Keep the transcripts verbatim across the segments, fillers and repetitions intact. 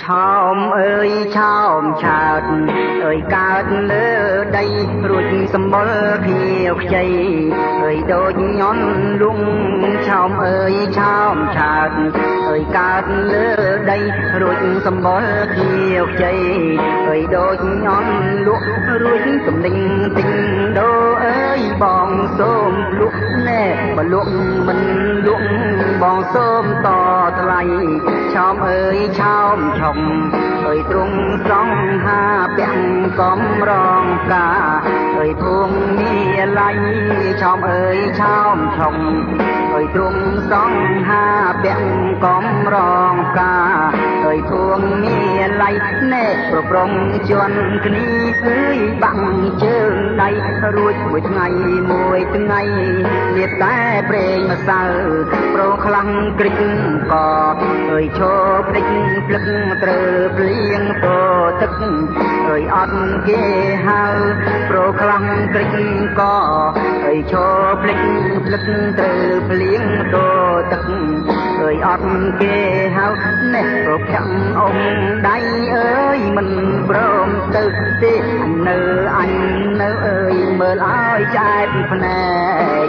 ឆោមអើយឆោមឆើតអើយកើតលើដីរួចសម្បុរខៀវខ្ចីអើយដូចញន់លងឆោមអើយឆោមឆើតអើយកើតលើដីរួចសម្បុរខៀវខ្ចីអើយដូចញន់លក់រួចទំនិញទិញដូរអើយបងសូមលក់ណែបើលក់មិនលក់បងសូមតថ្លៃឆោមអើយឆោមឆុំអើយទ្រង់សង្ហាពាក់កំរងកាអើយភួងមានឡៃឆោមអើយឆោមឆុំអើយទ្រង់សង្ហាពាក់កំរងកាអើយភួងមានឡៃណែប្រប្រងជន់គ្នាអើយបាំងជើងដៃរួចមួយថ្ងៃមួយថ្ងៃទៀតតែប្រេងម្សៅប្រខ្លាំងក្រិចកអើយឈរភ្លេចភ្លឹកត្រូវភ្លៀងតទឹកអើយអត់គេហៅប្រខ្លាំងក្រិចកអើយឈរភ្លេចភ្លឹកត្រូវភ្លៀងតទឹកអើយអត់គេហៅណែប្រខាំងអង្គដៃអើយមិនព្រមទៅទេនៅអញនៅអើយមើលឲ្យចែកភ្នែក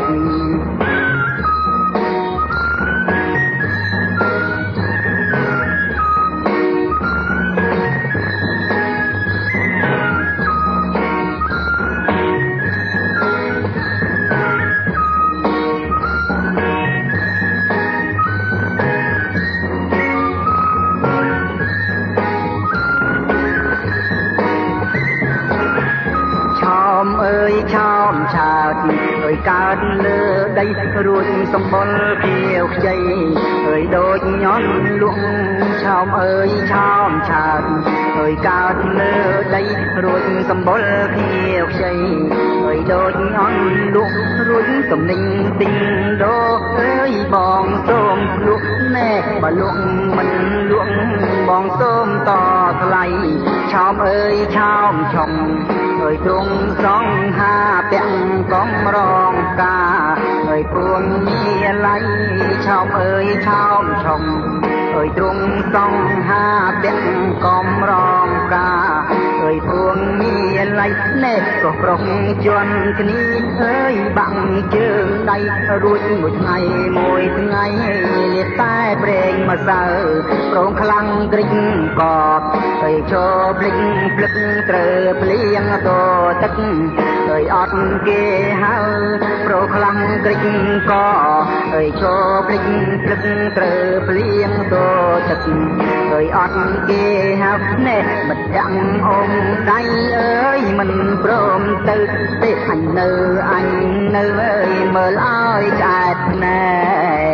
អើយឆោមឆើតអើយកើតលើដីរួចសម្បុរខៀវខ្ចីអើយដូចញន់លក់ឆោមអើយឆោមឆើតអើយកើតលើដីរួចសម្បុរខៀវខ្ចីអើយដូចញន់លក់រួចទំនិញទិញដូរអើយបងសូមលក់ណែបើលក់មិនលក់បងសូមតថ្លៃឆោមអើយឆោមឆុំអើយទ្រង់សង្ហាពាក់កំរងកាអើយពួងមានឡៃឆោមអើយឆោមឆុំអើយទ្រង់សង្ហាពាក់កំរងកាអើយពួងមានឡៃណែក៏ប្រុសជន់គ្នាអើយបាំងជើងដៃរួចមួយថ្ងៃមួយថ្ងៃលាតែប្រេងម្សៅប្រងខ្លាំងក្រិចកអើយឈរភ្លេចភ្លឹកត្រូវភ្លៀងតទឹកអើយអត់គេហៅប្រខ្លាំងក្រិចកអើយឈរភ្លេចភ្លឹកត្រូវភ្លៀងតទឹកអើយអត់គេហៅណែមិនទាំងអងដៃអើយមិនព្រមទៅទេអញនៅអញនៅអើយមើលឲ្យឆ្អែតភ្នែក